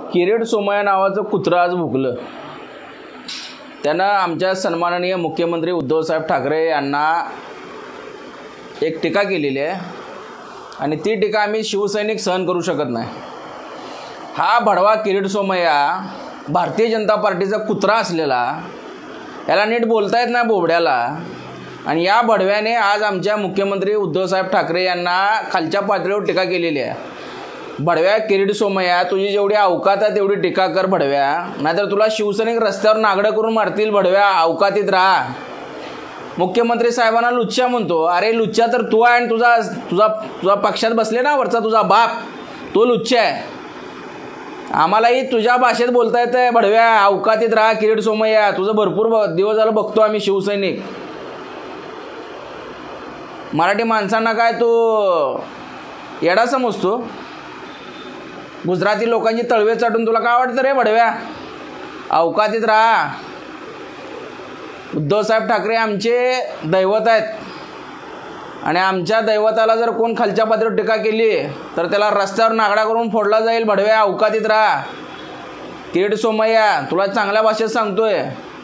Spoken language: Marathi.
किरीट सोमय्या नावाचं कुत्रं आज भुकलं. त्यानं आमच्या सन्माननीय मुख्यमंत्री उद्धवसाहेब ठाकरे यांना एक टीका केलेली आहे आणि ती टीका आम्ही शिवसैनिक सहन करू शकत नाही. हा भडवा किरीट सोमय्या भारतीय जनता पार्टीचा कुत्रा असलेला, याला नीट बोलता येत नाही बोबड्याला, आणि या भडव्याने आज आमच्या मुख्यमंत्री उद्धवसाहेब ठाकरे यांना खालच्या पातळीवर टीका केलेली आहे. भडव्या किरीट सोमय्या, तुझी जेवढी अवकात आहे तेवढी टीका कर भडव्या, नाहीतर तुला शिवसैनिक रस्त्यावर नागडं करून मारतील. भडव्या, अवकातीत राहा. मुख्यमंत्री साहेबांना लुच्चा म्हणतो. अरे लुच्चा तर तू आहे, आणि तुझा तुझा तुझा पक्षात बसले ना वरचा तुझा बाप, तो लुच्चा आहे. आम्हालाही तुझ्या भाषेत बोलता येतं. भडव्या, अवकातीत राहा किरीट सोमय्या. तुझं भरपूर दिवस झालं बघतो आम्ही शिवसैनिक. मराठी माणसांना काय तू येडा समजतो? गुजराती लोकांची तळवे चाटून तुला काय वाटतं रे भडव्या? अवकातीत राहा. उद्धवसाहेब ठाकरे आमचे दैवत आहेत, आणि आमच्या दैवताला जर कोण खालच्या पातळीवर टीका केली तर त्याला रस्त्यावर नागडा करून फोडला जाईल. भडव्या, अवकातीत राहा. किरीट सोमय्या, तुला चांगल्या भाषेत सांगतोय.